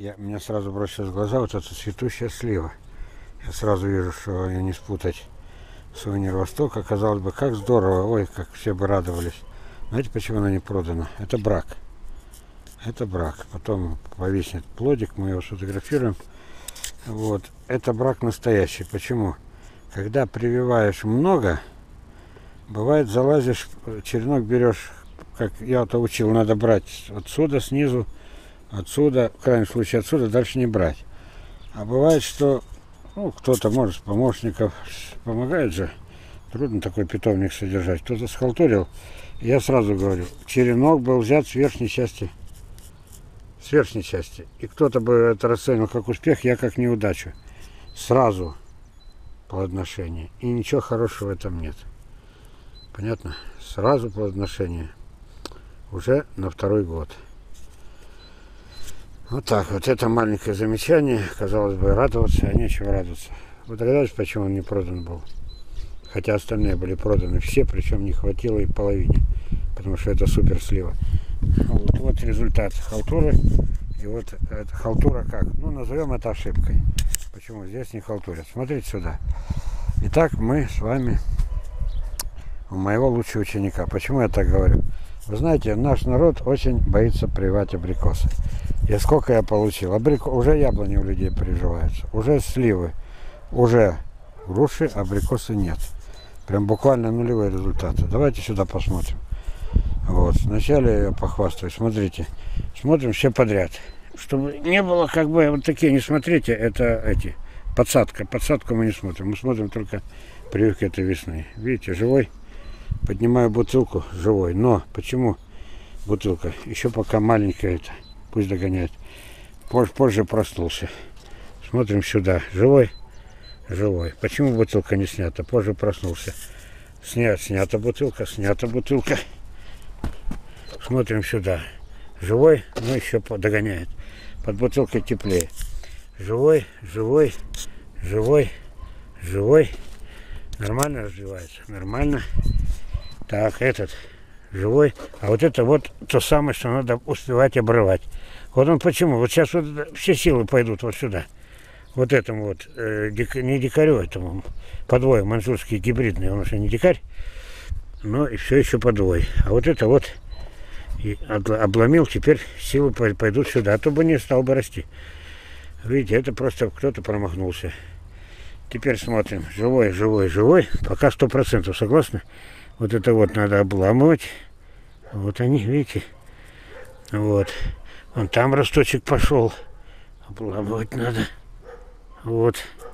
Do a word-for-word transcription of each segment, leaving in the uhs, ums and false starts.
Я, мне сразу бросилось в глаза вот эта цветущая слива. Я сразу вижу, что ее не спутать с Сувенир Востока. Казалось бы, как здорово, ой, как все бы радовались. Знаете, почему она не продана? Это брак. Это брак. Потом повиснет плодик, мы его сфотографируем. Вот. Это брак настоящий. Почему? Когда прививаешь много, бывает, залазишь, черенок берешь, как я вот учил, надо брать отсюда, снизу, отсюда, в крайнем случае отсюда, дальше не брать. А бывает, что ну, кто-то, может, с помощников помогает же, трудно такой питомник содержать. Кто-то схалтурил, я сразу говорю, черенок был взят с верхней части. С верхней части. И кто-то бы это расценил как успех, я как неудачу. Сразу плодоношение. И ничего хорошего в этом нет. Понятно? Сразу плодоношение. Уже на второй год. Вот так вот. Это маленькое замечание. Казалось бы, радоваться, а нечего радоваться. Вы догадались, почему он не продан был? Хотя остальные были проданы все, причем не хватило и половине. Потому что это супер слива. Вот, вот результат халтуры. И вот эта халтура как? Ну, назовем это ошибкой. Почему здесь не халтурят? Смотрите сюда. Итак, мы с вами у моего лучшего ученика. Почему я так говорю? Вы знаете, наш народ очень боится прививать абрикосы. И сколько я получил? Абрико... Уже яблони у людей приживаются. Уже сливы. Уже груши, абрикосы нет. Прям буквально нулевые результаты. Давайте сюда посмотрим. Вот, вначале я похвастаюсь. Смотрите, смотрим все подряд. Чтобы не было как бы вот такие, не смотрите, это эти, подсадка. Подсадку мы не смотрим. Мы смотрим только прививки этой весны. Видите, живой. Поднимаю бутылку, живой. Но почему бутылка? Еще пока маленькая это. Пусть догоняет. Позже, позже проснулся. Смотрим сюда. Живой. Живой. Почему бутылка не снята? Позже проснулся. Снят, снята бутылка, снята бутылка. Смотрим сюда. Живой, но еще догоняет. Под бутылкой теплее. Живой, живой, живой, живой. Нормально развивается. Нормально. Так, этот живой. А вот это вот то самое, что надо успевать обрывать. Вот он почему. Вот сейчас вот все силы пойдут вот сюда. Вот этому вот, э, дик, не дикарю этому, подвой, маньчжурский гибридный, он уже не дикарь, но и все еще подвой. А вот это вот и обломил, теперь силы пойдут сюда, а то бы не стал бы расти. Видите, это просто кто-то промахнулся. Теперь смотрим, живой, живой, живой, пока сто процентов, согласны? Вот это вот надо обламывать, вот они, видите, вот, вон там росточек пошел, обламывать надо. Вот.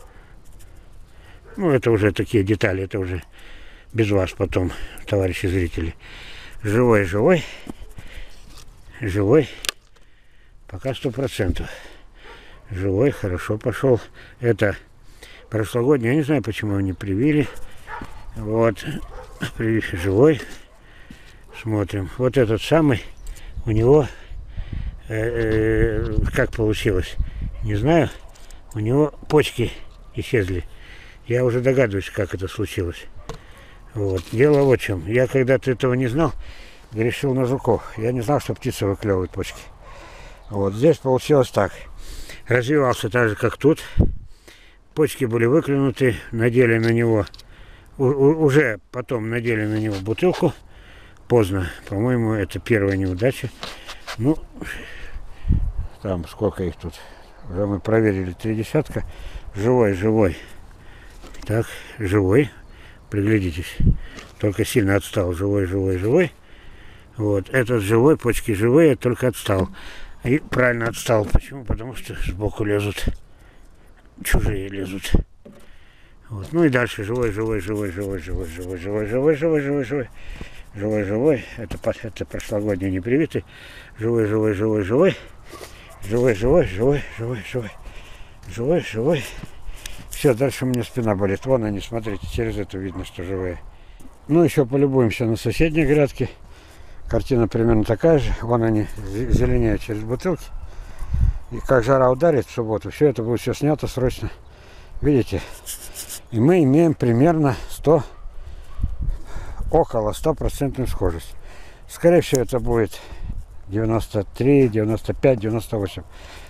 Ну, это уже такие детали, это уже без вас потом, товарищи зрители. Живой, живой. Живой. Пока сто процентов. Живой, хорошо пошел. Это прошлогодний, я не знаю, почему его не привили. Вот. Живой. Смотрим. Вот этот самый, у него, э -э, как получилось, не знаю. У него почки исчезли. Я уже догадываюсь, как это случилось. Вот. Дело вот в чем. Я когда-то этого не знал, грешил на жуков. Я не знал, что птицы выклевывают почки. Вот. Здесь получилось так. Развивался так же, как тут. Почки были выклюнуты, надели на него, у, у, уже потом надели на него бутылку. Поздно. По-моему, это первая неудача. Ну, там сколько их тут? Уже мы проверили три десятка. Живой, живой. Так, живой. Приглядитесь. Только сильно отстал. Живой, живой, живой. Вот. Этот живой, почки живые, только отстал. И правильно отстал. Почему? Потому что сбоку лезут. Чужие лезут. Вот. Ну и дальше. Живой, живой, живой, живой, живой, живой, живой, живой, живой, живой, живой. Живой, живой. Это, это прошлогодний непривитый. Живой, живой, живой, живой. Живой, живой, живой, живой, живой, живой, живой. Все, дальше у меня спина болит. Вон они, смотрите, через это видно, что живые. Ну, еще полюбуемся на соседней грядке. Картина примерно такая же. Вон они зеленеют через бутылки. И как жара ударит в субботу, все это будет все снято срочно. Видите? И мы имеем примерно сто, около ста процентную схожесть. Скорее всего, это будет девяносто три, девяносто пять, девяносто восемь.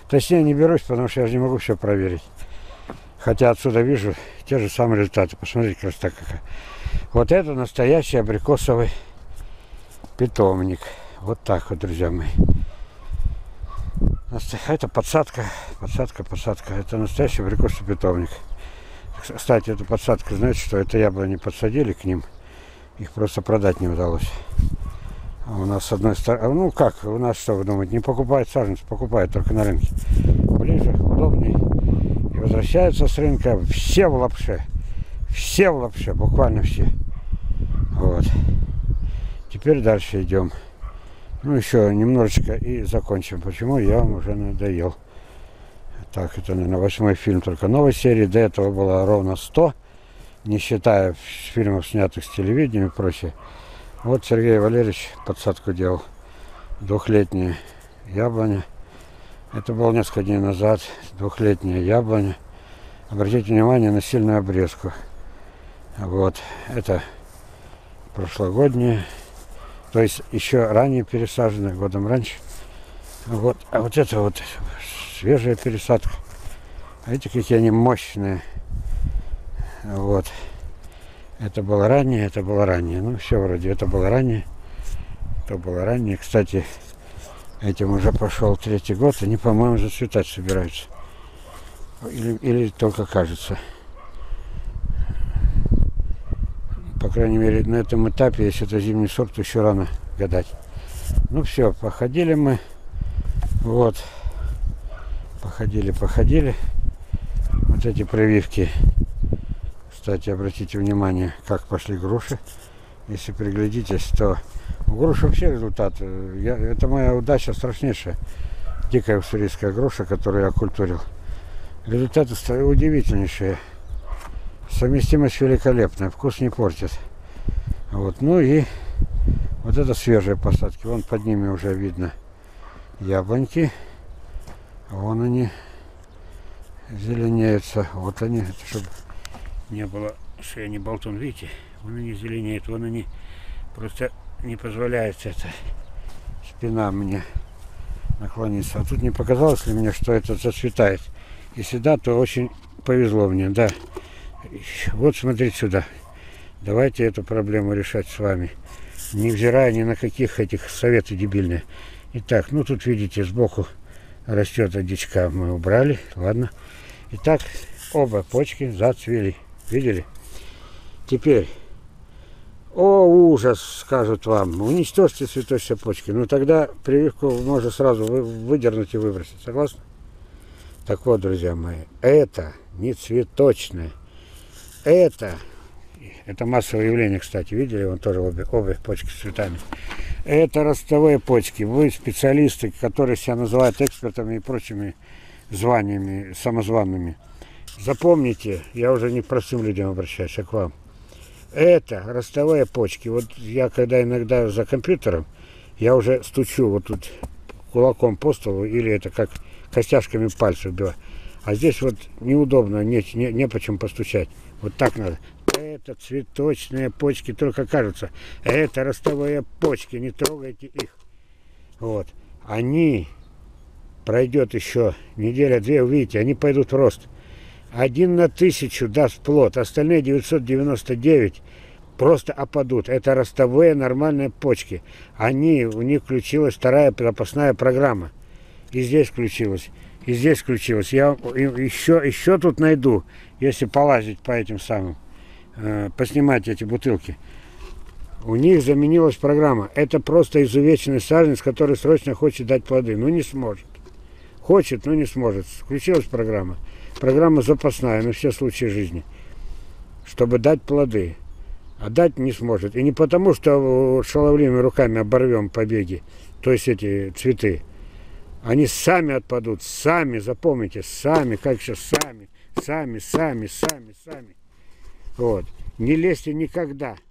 Точнее не берусь, потому что я же не могу все проверить. Хотя отсюда вижу те же самые результаты. Посмотрите, красота какая. Вот это настоящий абрикосовый питомник. Вот так вот, друзья мои. Это подсадка, подсадка, подсадка. Это настоящий абрикосовый питомник. Кстати, эту подсадку, знаете, что это яблони подсадили к ним. Их просто продать не удалось. А у нас с одной стороны... Ну как, у нас что вы думаете, не покупают саженцы, покупают только на рынке. Ближе, удобнее. И возвращаются с рынка все в лапше. Все в лапше, буквально все. Вот. Теперь дальше идем. Ну еще немножечко и закончим. Почему? Я вам уже надоел. Так, это, наверное, восьмой фильм только новой серии. До этого было ровно сто. Не считая фильмов, снятых с телевидения и прочее. Вот Сергей Валерьевич подсадку делал. Двухлетняя яблоня. Это было несколько дней назад. Двухлетняя яблоня. Обратите внимание на сильную обрезку. Вот. Это прошлогодняя. То есть еще ранее пересаженная, годом раньше. Вот. А вот это вот свежая пересадка. Видите, какие они мощные. Вот. Это было ранее, это было ранее. Ну, все вроде, это было ранее. Это было ранее. Кстати, этим уже пошел третий год. Они, по-моему, зацветать собираются. Или, или только кажется. По крайней мере, на этом этапе, если это зимний сорт, то еще рано гадать. Ну все, походили мы. Вот. Походили, походили. Вот эти прививки. Кстати, обратите внимание, как пошли груши. Если приглядитесь, то у груши вообще результат. Я, это моя удача страшнейшая. Дикая уссурийская груша, которую я культурил. Результаты удивительнейшие. Совместимость великолепная, вкус не портит. Вот, ну и вот это свежие посадки. Вон под ними уже видно яблоньки. Вон они зеленеются. Вот они, это чтобы не было, что я не болтун, видите? Вон они зеленеют, вон они просто не позволяет это спина мне наклониться. А тут не показалось ли мне, что это зацветает? Если да, то очень повезло мне, да. Вот смотрите сюда. Давайте эту проблему решать с вами. Невзирая ни на каких этих советы дебильные. Итак, ну тут видите, сбоку растет от дичка. Мы убрали. Ладно. Итак, оба почки зацвели. Видели? Теперь. О, ужас, скажут вам. Уничтожьте цветущие почки. Ну тогда прививку можно сразу выдернуть и выбросить. Согласны? Так вот, друзья мои, это не цветочное. Это, это массовое явление, кстати, видели, вон тоже обе, обе почки с цветами. Это ростовые почки. Вы специалисты, которые себя называют экспертами и прочими званиями, самозванными. Запомните, я уже не к простым людям обращаюсь, а к вам. Это ростовые почки. Вот я когда иногда за компьютером, я уже стучу вот тут кулаком по столу, или это как костяшками пальцев била. А здесь вот неудобно, не, не, не по чем постучать. Вот так надо. Это цветочные почки, только кажутся. Это ростовые почки, не трогайте их. Вот. Они, пройдет еще неделя-две, увидите, они пойдут в рост. Один на тысячу даст плод, остальные девятьсот девяносто девять просто опадут. Это ростовые нормальные почки. Они, у них включилась вторая запасная программа. И здесь включилась. И здесь включилось. Я еще, еще тут найду, если полазить по этим самым, э, поснимать эти бутылки. У них заменилась программа. Это просто изувеченный саженец, который срочно хочет дать плоды. Но не сможет. Хочет, но не сможет. Включилась программа. Программа запасная на все случаи жизни. Чтобы дать плоды. А дать не сможет. И не потому, что шаловливыми руками оборвем побеги. То есть эти цветы. Они сами отпадут, сами, запомните, сами, как сейчас, сами, сами, сами, сами, сами. Вот. Не лезьте никогда.